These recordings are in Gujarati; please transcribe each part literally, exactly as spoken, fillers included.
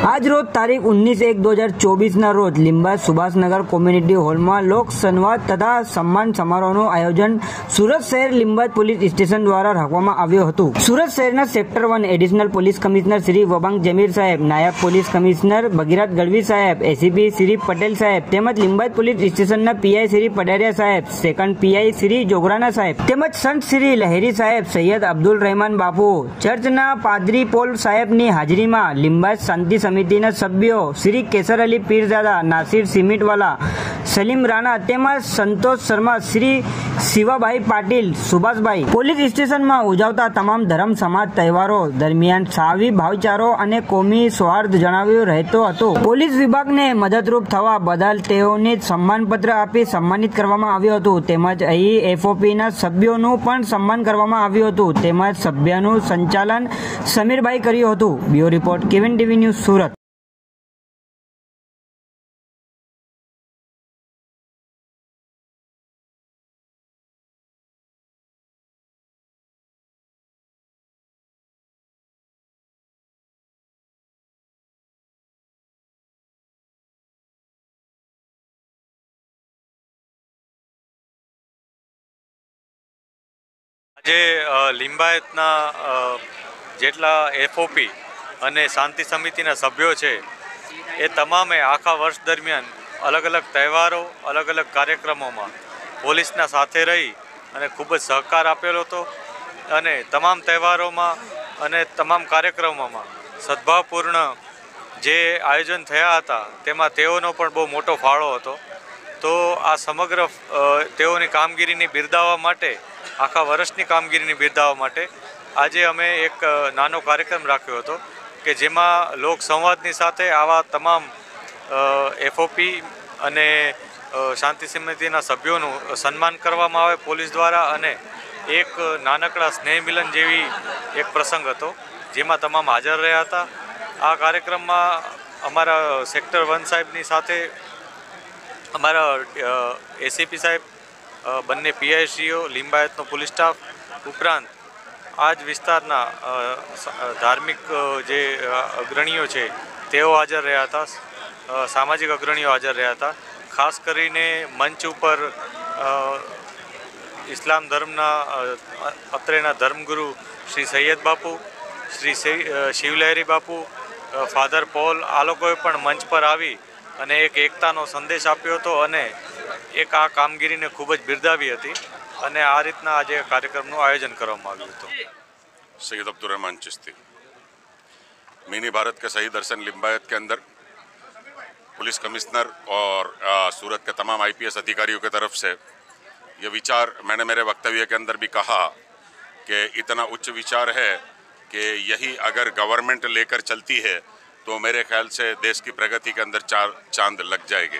आज रोज तारीख उन्नीस एक दो हजार चौबीस ना रोज लिंबायत सुभाषनगर કોમ્યુનિટી હોલમાં લોક સંવાદ તથા સન્માન સમારોહનું આયોજન સુરત શહેર લિંબાયત પોલીસ સ્ટેશન દ્વારા રાખવામાં આવ્યું હતું। સુરત શહેરના sector one additional police commissioner Shri Wabang Jamir સાહેબ, નાયબ પોલીસ કમિશનર ભગીરથ ગઢવી સાહેબ, એસીપી શ્રી પટેલ સાહેબ તેમજ લિંબાયત પોલીસ સ્ટેશનના પીઆઈ શ્રી પડારિયા સાહેબ, સેકન્ડ પીઆઈ શ્રી જોગરાના સાહેબ તેમજ સંત શ્રી લહેરી સાહેબ, સૈયદ અબ્દુલ રહેમાન બાપુ, ચર્ચના પાદરી પોલ સાહેબની હાજરીમાં લિંબાયત શાંતિ સમિતિના સભ્યો શ્રી કેસર અલી પીરજાદા, નાસિર સિમિટવાલા, સલીમ રાણા તેમજ સંતોષ શર્મા, શ્રી શિવાભાઈ પાટીલ, સુભાષભાઈ પોલીસ સ્ટેશનમાં ઉજવતા તમામ ધર્મ સમાજ તહેવારો દરમિયાન સાવી ભાઈચારો અને કોમી સૌહાર્દ જણાવ્યો રહેતો હતો। પોલીસ વિભાગને મદદરૂપ થવા બદલ તેઓને સન્માનપત્ર આપી સન્માનિત કરવામાં આવ્યું હતું તેમજ અહીં એફઓપીના સભ્યોનું પણ સન્માન કરવામાં આવ્યું હતું તેમજ સભ્યનું સંચાલન સમીરભાઈ કર્યું હતું। Bureau report Kevin TV news Surat. આજે લિંબાયતના જેટલા એફઓપી અને શાંતિ સમિતિના સભ્યો છે એ તમામે આખા વર્ષ દરમિયાન અલગ અલગ તહેવારો, અલગ અલગ કાર્યક્રમોમાં પોલીસના સાથે રહી અને ખૂબ જ સહકાર આપેલો હતો અને તમામ તહેવારોમાં અને તમામ કાર્યક્રમોમાં સદભાવપૂર્ણ જે આયોજન થયા હતા તેમાં તેઓનો પણ બહુ મોટો ફાળો હતો। તો આ સમગ્ર તેઓની કામગીરીને બિરદાવવા માટે, આખા વર્ષની કામગીરીને બિરદાવવા માટે આજે અમે એક નાનો કાર્યક્રમ રાખ્યો હતો કે જેમાં લોક સંવાદની સાથે આવા તમામ એફઓપી અને શાંતિ સમિતિના સભ્યોનું સન્માન કરવામાં આવે પોલીસ દ્વારા અને એક નાનકડા સ્નેહ મિલન જેવી એક પ્રસંગ હતો જેમાં તમામ હાજર રહ્યા હતા। આ કાર્યક્રમમાં અમારા સેક્ટર વન સાહેબની સાથે અમારા એસીપી સાહેબ, બંને પીઆઈસીઓ, લિંબાયતનો પોલીસ સ્ટાફ ઉપરાંત આ જ વિસ્તારના ધાર્મિક જે અગ્રણીઓ છે તેઓ હાજર રહ્યા હતા, સામાજિક અગ્રણીઓ હાજર રહ્યા હતા। ખાસ કરીને મંચ ઉપર ઇસ્લામ ધર્મના અત્રેના ધર્મગુરુ શ્રી સૈયદ બાપુ, શ્રી શિવલહેરી બાપુ, ફાધર પોલ, આ લોકોએ પણ મંચ પર આવી અને એક એકતાનો સંદેશ આપ્યો હતો અને એક આ કામગીરીને ખૂબ જ બિરદાવી હતી અને આ રીતના આજે કાર્યક્રમનું આયોજન કરવામાં આવ્યું હતું। सैयद अब्दुल रहमान चिश्ती, मिनी भारत के सही दर्शन लिंबायत के अंदर पुलिस कमिश्नर और आ, सूरत के तमाम आईपीएस अधिकारियों की तरफ से ये विचार मैंने मेरे वक्तव्य के अंदर भी कहा कि इतना उच्च विचार है कि यही अगर गवर्नमेंट लेकर चलती है तो मेरे ख्याल से देश की प्रगति के अंदर चार चांद लग जाएंगे।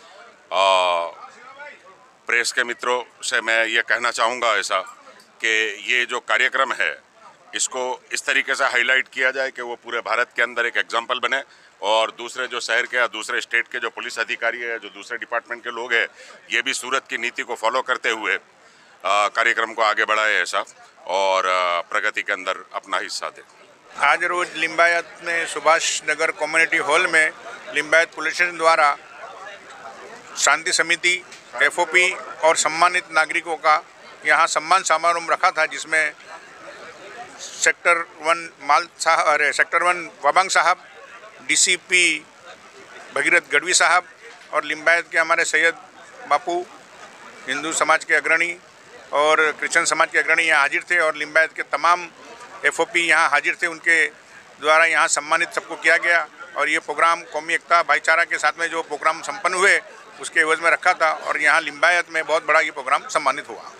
प्रेस के मित्रों से मैं ये कहना चाहूँगा ऐसा कि ये जो कार्यक्रम है इसको इस तरीके से हाईलाइट किया जाए कि वो पूरे भारत के अंदर एक एग्जाम्पल बने और दूसरे जो शहर के या दूसरे स्टेट के जो पुलिस अधिकारी है, जो दूसरे डिपार्टमेंट के लोग हैं, ये भी सूरत की नीति को फॉलो करते हुए कार्यक्रम को आगे बढ़ाए ऐसा और प्रगति के अंदर अपना हिस्सा दें। आज रोज लिंबायत में सुभाष नगर कम्युनिटी हॉल में लिंबायत पुलिस स्टेशन द्वारा शांति समिति, एफओपी और सम्मानित नागरिकों का यहाँ सम्मान समारोह रखा था जिसमें सेक्टर वन माल साहब अरे सेक्टर वन वबांग साहब, डीसीपी भगीरथ गढ़वी साहब और लिंबायत के हमारे सैयद बापू, हिंदू समाज के अग्रणी और क्रिश्चियन समाज के अग्रणी यहाँ हाजिर थे और लिंबायत के तमाम एफओपी यहाँ हाजिर थे। उनके द्वारा यहाँ सम्मानित सबको किया गया और ये प्रोग्राम कौमी एकता भाईचारा के साथ में जो प्रोग्राम संपन्न हुए उसके एवज में रखा था और यहाँ लिंबायत में बहुत बड़ा ये प्रोग्राम सम्मानित हुआ।